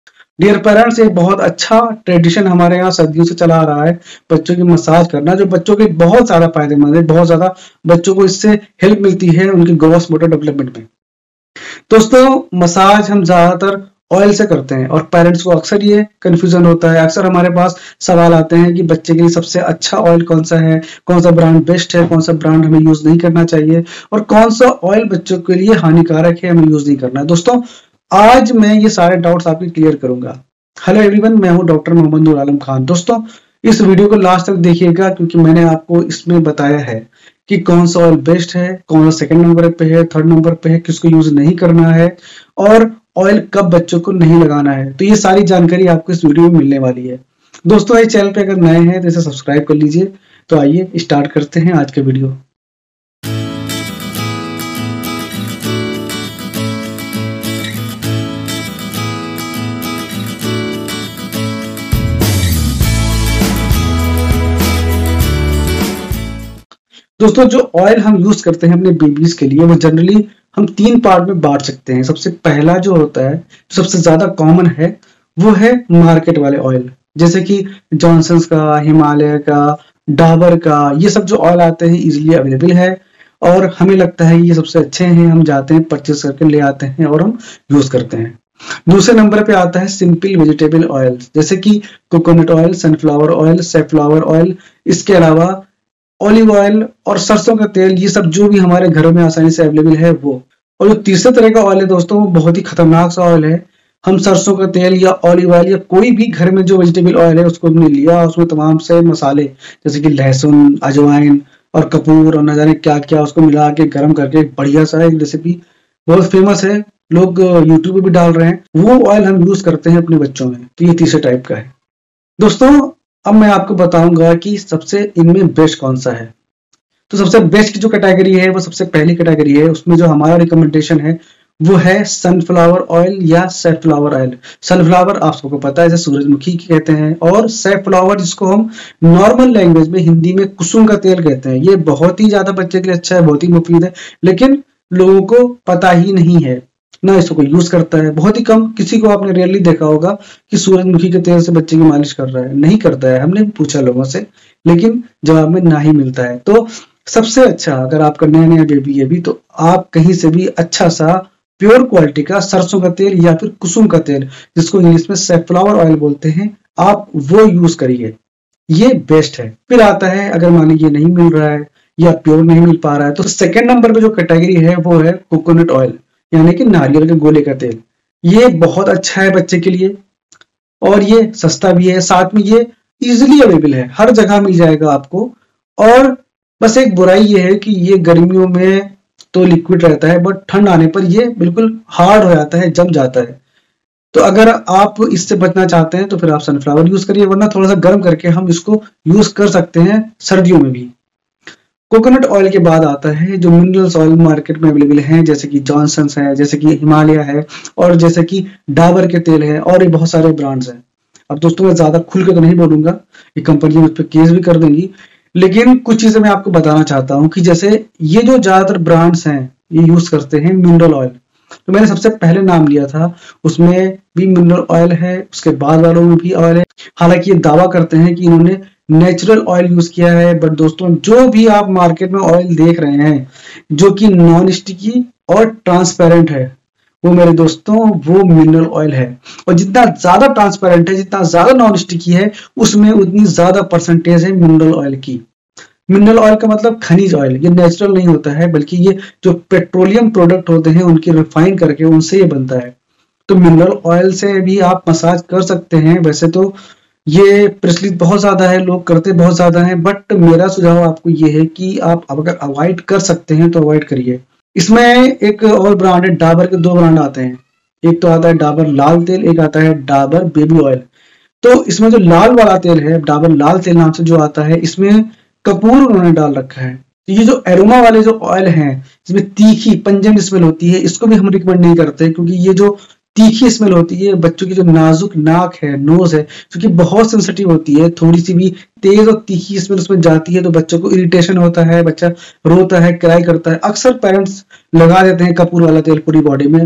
Dear parents, एक बहुत अच्छा ट्रेडिशन हमारे यहाँ सदियों से चला आ रहा है बच्चों की मसाज करना, जो बच्चों के बहुत ज्यादा फायदेमंद है। बहुत ज्यादा बच्चों को इससे हेल्प मिलती है उनकी ग्रोथ मोटर डेवलपमेंट में। दोस्तों, मसाज हम ज्यादातर ऑयल से करते हैं और पेरेंट्स को अक्सर ये कंफ्यूजन होता है। अक्सर हमारे पास सवाल आते हैं कि बच्चे के लिए सबसे अच्छा ऑयल कौन सा है, कौन सा ब्रांड बेस्ट है, कौन सा ब्रांड हमें यूज नहीं करना चाहिए और कौन सा ऑयल बच्चों के लिए हानिकारक है, हमें यूज नहीं करना है। दोस्तों, आज मैं ये सारे डाउट्स आपके क्लियर करूंगा। हेलो एवरीवन, मैं हूं डॉक्टर मोहम्मद नूर आलम खान। दोस्तों, इस वीडियो को लास्ट तक देखिएगा क्योंकि मैंने आपको इसमें बताया है कि कौन सा ऑयल बेस्ट है, कौन सा सेकंड नंबर पे है, थर्ड नंबर पे है, किसको यूज नहीं करना है और ऑयल कब बच्चों को नहीं लगाना है। तो ये सारी जानकारी आपको इस वीडियो में मिलने वाली है। दोस्तों, इस चैनल पे अगर नए हैं तो इसे सब्सक्राइब कर लीजिए। तो आइए स्टार्ट करते हैं आज के वीडियो। दोस्तों, जो ऑयल हम यूज करते हैं अपने बेबीज के लिए वो जनरली हम 3 पार्ट में बांट सकते हैं। सबसे पहला जो होता है, जो सबसे ज्यादा कॉमन है, वो है मार्केट वाले ऑयल, जैसे कि जॉनसन्स का, हिमालय का, डाबर का। ये सब जो ऑयल आते हैं इजीली अवेलेबल है और हमें लगता है ये सबसे अच्छे हैं। हम जाते हैं परचेज करके ले आते हैं और हम यूज करते हैं। दूसरे नंबर पे आता है सिंपल वेजिटेबल ऑयल, जैसे कि coconut oil, sunflower oil, safflower oil, इसके अलावा ऑलिव ऑयल और सरसों का तेल। ये सब जो भी हमारे घरों में आसानी से अवेलेबल है वो। और जो तीसरे तरह का ऑयल है दोस्तों, वो बहुत ही खतरनाक सा ऑयल है। हम सरसों का तेल या ऑलिव ऑयल या कोई भी घर में जो वेजिटेबल ऑयल है उसको हमने लिया, उसमें तमाम से मसाले जैसे कि लहसुन, अजवाइन और कपूर और न जाने क्या क्या उसको मिला के गर्म करके बढ़िया सा एक रेसिपी बहुत फेमस है, लोग यूट्यूब पे भी डाल रहे हैं, वो ऑयल हम यूज करते हैं अपने बच्चों में। तो ये तीसरे टाइप का है। दोस्तों, अब मैं आपको बताऊंगा कि सबसे इनमें बेस्ट कौन सा है। तो सबसे बेस्ट जो कैटेगरी है वो सबसे पहली कैटेगरी है, उसमें जो हमारा रिकमेंडेशन है वो है सनफ्लावर ऑयल या सैफलावर ऑयल। सनफ्लावर आप सबको पता है इसे सूरजमुखी कहते हैं और सैफलावर जिसको हम नॉर्मल लैंग्वेज में हिंदी में कुसुम का तेल कहते हैं। ये बहुत ही ज्यादा बच्चे के लिए अच्छा है, बहुत ही मुफीद है, लेकिन लोगों को पता ही नहीं है, ना इसको कोई यूज करता है। बहुत ही कम, किसी को आपने रेयरली देखा होगा कि सूरजमुखी के तेल से बच्चे की मालिश कर रहा है, नहीं करता है। हमने भी पूछा लोगों से, लेकिन जवाब में ना ही मिलता है। तो सबसे अच्छा, अगर आपका नया नया बेबी है भी, तो आप कहीं से भी अच्छा सा प्योर क्वालिटी का सरसों का तेल या फिर कुसुम का तेल, जिसको इंग्लिश में सैफलावर ऑयल बोलते हैं, आप वो यूज करिए, ये बेस्ट है। फिर आता है, अगर मान लीजिए नहीं मिल रहा है या प्योर नहीं मिल पा रहा है, तो सेकंड नंबर पे जो कैटेगरी है वो है कोकोनट ऑयल, यानी कि नारियल के गोले का तेल। ये बहुत अच्छा है बच्चे के लिए और ये सस्ता भी है, साथ में ये इजीली अवेलेबल है, हर जगह मिल जाएगा आपको। और बस एक बुराई ये है कि ये गर्मियों में तो लिक्विड रहता है, बट ठंड आने पर ये बिल्कुल हार्ड हो जाता है, जम जाता है। तो अगर आप इससे बचना चाहते हैं तो फिर आप सनफ्लावर यूज करिए, वरना थोड़ा सा गर्म करके हम इसको यूज कर सकते हैं सर्दियों में भी। कोकोनट ऑयल के बाद आता है जो मिनरल्स ऑयल मार्केट में अवेलेबल हैं, जैसे कि जॉनसन्स है, जैसे कि हिमालय है और जैसे कि डाबर के तेल है और ये बहुत सारे ब्रांड्स हैं। अब दोस्तों, मैं ज्यादा खुल के तो नहीं बोलूंगा, ये कंपनी मुझ पर केस भी कर देंगी, लेकिन कुछ चीजें मैं आपको बताना चाहता हूँ कि जैसे ये जो ज्यादातर ब्रांड्स हैं ये यूज करते हैं मिनरल ऑयल। तो मैंने सबसे पहले नाम लिया था, उसमें भी मिनरल ऑयल है, उसके बाद वालों में भी ऑयल है। हालांकि ये दावा करते हैं कि इन्होंने नेचुरल ऑयल यूज किया है, बट दोस्तों, जो भी आप मार्केट में ऑयल देख रहे हैं जो कि नॉन स्टिकी और ट्रांसपेरेंट है, वो मेरे दोस्तों वो मिनरल ऑयल है। और जितना ज्यादा ट्रांसपेरेंट है, जितना ज्यादा नॉन स्टिकी है, उसमें उतनी ज्यादा परसेंटेज है मिनरल ऑयल की। मिनरल ऑयल का मतलब खनिज ऑयल, ये नेचुरल नहीं होता है, बल्कि ये जो पेट्रोलियम प्रोडक्ट होते हैं उनके रिफाइन करके उनसे ये बनता है। तो मिनरल ऑयल से भी आप मसाज कर सकते हैं। वैसे तो ये प्रचलित बहुत ज्यादा है, लोग करते बहुत ज्यादा हैं, बट मेरा सुझाव आपको ये है कि आप अगर अवॉइड कर सकते हैं तो अवॉइड करिए। इसमें एक और ब्रांड है, डाबर के 2 ब्रांड आते हैं, एक तो आता है डाबर लाल तेल, एक आता है डाबर बेबी ऑयल। तो इसमें जो लाल वाला तेल है, डाबर लाल तेल नाम से जो आता है, इसमें कपूर उन्होंने डाल रखा है। तो ये जो एरोमा वाले जो ऑयल हैं, जिसमें तीखी पंजेंट स्मेल होती है, इसको भी हम रिकमेंड नहीं करते, क्योंकि ये जो तीखी स्मेल होती है, बच्चों की जो नाजुक नाक है, नोज है, जो कि बहुत सेंसिटिव होती है, थोड़ी सी भी तेज और तीखी स्मेल उसमें जाती है तो बच्चों को इरिटेशन होता है, बच्चा रोता है, क्राई करता है। अक्सर पेरेंट्स लगा देते हैं कपूर वाला तेल पूरी बॉडी में,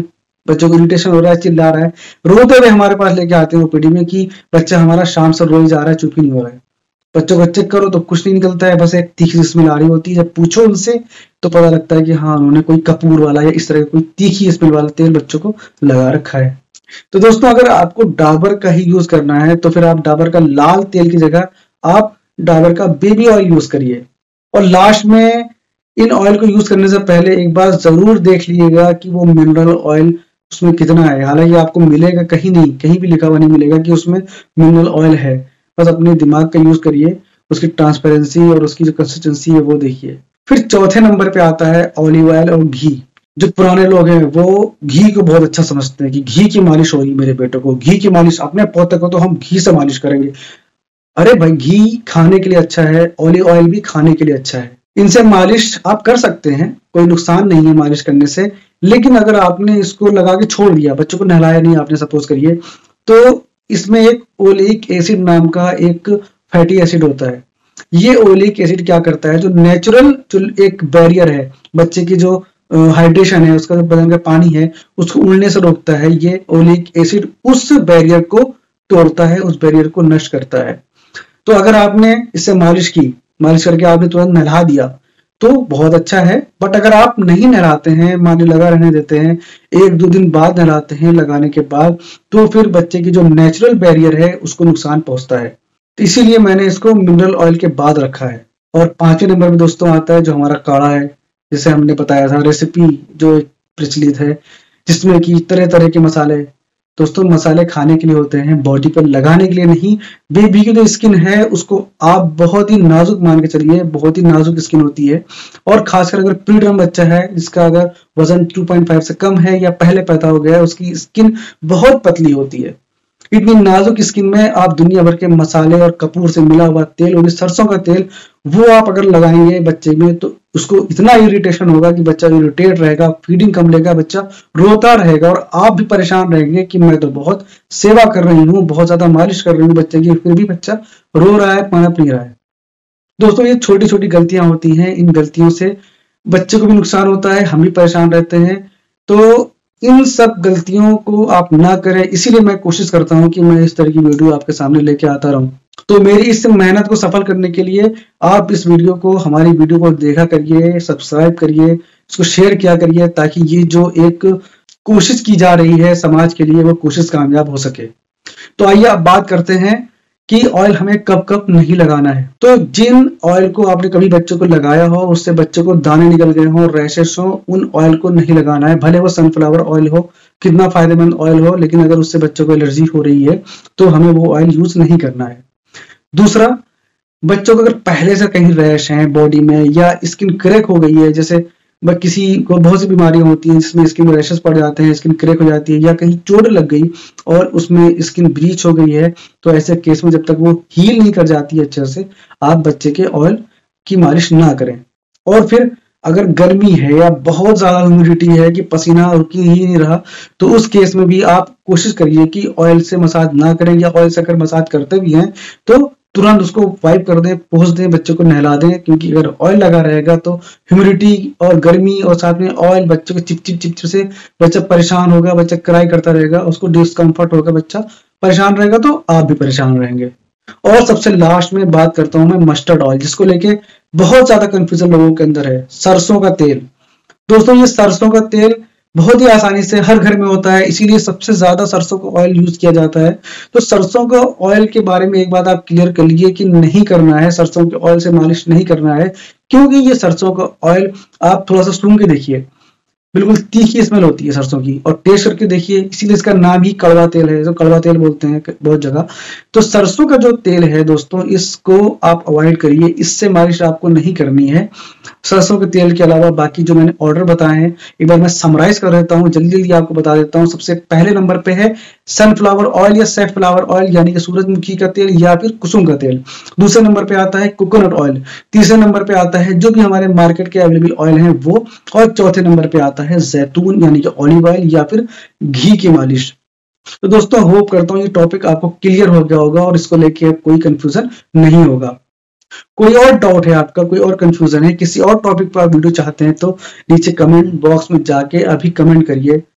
बच्चों को इरिटेशन हो रहा है, चिल्ला रहा है, रोते हुए हमारे पास लेके आते हैं ओपीडी में कि बच्चा हमारा शाम से रोई जा रहा है, चुप ही नहीं हो रहा है। बच्चों को चेक करो तो कुछ नहीं निकलता है, बस एक तीखी स्मेल आ रही होती है। जब पूछो उनसे तो पता लगता है कि हाँ, उन्होंने कोई कपूर वाला या इस तरह का कोई तीखी स्मेल वाला तेल बच्चों को लगा रखा है। तो दोस्तों, अगर आपको डाबर का ही यूज करना है तो फिर आप डाबर का लाल तेल की जगह आप डाबर का बेबी ऑयल यूज करिए। और लास्ट में इन ऑयल को यूज करने से पहले एक बार जरूर देख लीजिएगा कि वो मिनरल ऑयल उसमें कितना है। हालांकि आपको मिलेगा कहीं नहीं, कहीं भी लिखा हुआ नहीं मिलेगा कि उसमें मिनरल ऑयल है। बस अपने दिमाग का यूज करिए, उसकी ट्रांसपेरेंसी और उसकी जो कंसिस्टेंसी है वो देखिए। फिर चौथे नंबर पे आता है ऑलिव ऑयल और घी। जो पुराने लोग हैं वो घी को बहुत अच्छा समझते हैं कि घी की मालिश हो रही मेरे बेटे को, घी की मालिश अपने पोते को तो हम घी से मालिश करेंगे। अरे भाई, घी खाने के लिए अच्छा है, ऑलिव ऑयल भी खाने के लिए अच्छा है। इनसे मालिश आप कर सकते हैं, कोई नुकसान नहीं है मालिश करने से। लेकिन अगर आपने इसको लगा के छोड़ दिया, बच्चों को नहलाया नहीं आपने सपोज करिए, तो इसमें एक ओलिक एसिड नाम का एक फैटी एसिड होता है। ये ओलिक एसिड क्या करता है, जो नेचुरल जो एक बैरियर है बच्चे की, जो हाइड्रेशन है उसका, जो बदन का पानी है उसको उड़ने से रोकता है, ये ओलिक एसिड उस बैरियर को तोड़ता है, उस बैरियर को नष्ट करता है। तो अगर आपने इससे मालिश की, मालिश करके आपने तुरंत नहला दिया तो बहुत अच्छा है। बट अगर आप नहीं नहलाते हैं, मान ली लगा रहने देते हैं, 1-2 दिन बाद नहलाते हैं लगाने के बाद, तो फिर बच्चे की जो नेचुरल बैरियर है उसको नुकसान पहुंचता है। तो इसीलिए मैंने इसको मिनरल ऑयल के बाद रखा है। और 5वें नंबर में दोस्तों आता है जो हमारा काढ़ा है, जैसे हमने बताया था रेसिपी जो प्रचलित है, जिसमें कि तरह तरह के मसाले। दोस्तों, मसाले खाने के लिए होते हैं, बॉडी पर लगाने के लिए नहीं। बेबी की जो स्किन है उसको आप बहुत ही नाजुक मान के चलिए, बहुत ही नाजुक स्किन होती है। और खासकर अगर प्री टर्म बच्चा है जिसका अगर वजन 2.5 से कम है या पहले पैदा हो गया है, उसकी स्किन बहुत पतली होती है। इतनी नाजुक स्किन में आप दुनिया भर के मसाले और कपूर से मिला हुआ तेल, और सरसों का तेल, वो आप अगर लगाएंगे बच्चे में तो उसको इतना इरिटेशन होगा कि बच्चा इरिटेट रहेगा, फीडिंग कम लेगा, बच्चा रोता रहेगा और आप भी परेशान रहेंगे कि मैं तो बहुत सेवा कर रही हूँ, बहुत ज्यादा मालिश कर रही हूँ बच्चे की, फिर भी बच्चा रो रहा है, पनप नहीं रहा है। दोस्तों, ये छोटी छोटी गलतियां होती हैं, इन गलतियों से बच्चे को भी नुकसान होता है, हम भी परेशान रहते हैं। तो इन सब गलतियों को आप ना करें, इसीलिए मैं कोशिश करता हूं कि मैं इस तरह की वीडियो आपके सामने लेके आता रहूं। तो मेरी इस मेहनत को सफल करने के लिए आप इस वीडियो को, हमारी वीडियो को देखा करिए, सब्सक्राइब करिए, इसको शेयर किया करिए, ताकि ये जो एक कोशिश की जा रही है समाज के लिए, वो कोशिश कामयाब हो सके। तो आइए अब बात करते हैं कि ऑयल हमें कब कब नहीं लगाना है। तो जिन ऑयल को आपने कभी बच्चों को लगाया हो, उससे बच्चों को दाने निकल गए हो, रैशेस हो, उन ऑयल को नहीं लगाना है। भले वो सनफ्लावर ऑयल हो, कितना फायदेमंद ऑयल हो, लेकिन अगर उससे बच्चों को एलर्जी हो रही है तो हमें वो ऑयल यूज नहीं करना है। दूसरा, बच्चों को अगर पहले से कहीं रैश है बॉडी में या स्किन क्रैक हो गई है, जैसे किसी को बहुत सी बीमारियां होती हैं जिसमें स्किन में रैशेस पड़ जाते हैं, स्किन क्रैक हो जाती है, या कहीं चोट लग गई और उसमें स्किन ब्रीच हो गई है, तो ऐसे केस में जब तक वो हील नहीं कर जाती है अच्छे से, आप बच्चे के ऑयल की मालिश ना करें। और फिर अगर गर्मी है या बहुत ज्यादा ह्यूमिडिटी है कि पसीना रुक ही नहीं रहा, तो उस केस में भी आप कोशिश करिए कि ऑयल से मसाज ना करें, या ऑयल से अगर मसाज करते भी हैं तो तुरंत उसको वाइप कर दें, पोंछ दें, बच्चे को नहला दें। क्योंकि अगर ऑयल लगा रहेगा तो ह्यूमिडिटी और गर्मी और साथ में ऑयल, बच्चे को चिप चिप चिप से बच्चा परेशान होगा, बच्चा क्राई करता रहेगा, उसको डिस्कम्फर्ट होगा, बच्चा परेशान रहेगा, तो आप भी परेशान रहेंगे। और सबसे लास्ट में बात करता हूं मैं मस्टर्ड ऑयल, जिसको लेके बहुत ज्यादा कंफ्यूजन लोगों के अंदर है। सरसों का तेल। दोस्तों, ये सरसों का तेल बहुत ही आसानी से हर घर में होता है, इसीलिए सबसे ज्यादा सरसों का ऑयल यूज किया जाता है। तो सरसों का ऑयल के बारे में एक बात आप क्लियर कर लीजिए कि नहीं करना है, सरसों के ऑयल से मालिश नहीं करना है। क्योंकि ये सरसों का ऑयल आप थोड़ा सा सूंघ के देखिए, बिल्कुल तीखी स्मेल होती है सरसों की, और टेस्ट करके देखिए, इसीलिए इसका नाम ही कड़वा तेल है, जो कड़वा तेल बोलते हैं बहुत जगह। तो सरसों का जो तेल है दोस्तों, इसको आप अवॉइड करिए, इससे मालिश आपको नहीं करनी है। सरसों के तेल के अलावा बाकी जो मैंने ऑर्डर बताए हैं, एक बार मैं समराइज कर देता हूँ, जल्दी जल्दी आपको बता देता हूँ। सबसे पहले नंबर पे है सनफ्लावर ऑयल या सैफफ्लावर ऑयल, यानी कि सूरजमुखी का तेल या फिर कुसुम का तेल। दूसरे नंबर पे आता है कोकोनट ऑयल। तीसरे नंबर पे आता है जो भी हमारे मार्केट के अवेलेबल ऑयल हैं वो। और चौथे नंबर पे आता है जैतून यानी कि ऑलिव ऑयल या फिर घी की मालिश। तो दोस्तों, होप करता हूँ ये टॉपिक आपको क्लियर हो गया होगा और इसको लेके कोई कंफ्यूजन नहीं होगा। कोई और डाउट है आपका, कोई और कंफ्यूजन है, किसी और टॉपिक पर आप वीडियो चाहते हैं तो नीचे कमेंट बॉक्स में जाके अभी कमेंट करिए।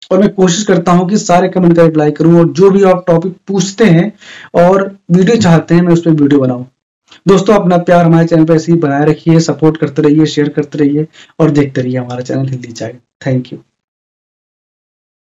और मैं कोशिश करता हूँ कि सारे कमेंट का रिप्लाई करूँ, और जो भी आप टॉपिक पूछते हैं और वीडियो चाहते हैं मैं उस पर वीडियो बनाऊं। दोस्तों, अपना प्यार हमारे चैनल पर ऐसे ही बनाए रखिए, सपोर्ट करते रहिए, शेयर करते रहिए और देखते रहिए हमारा channel Hindi child. Thank you.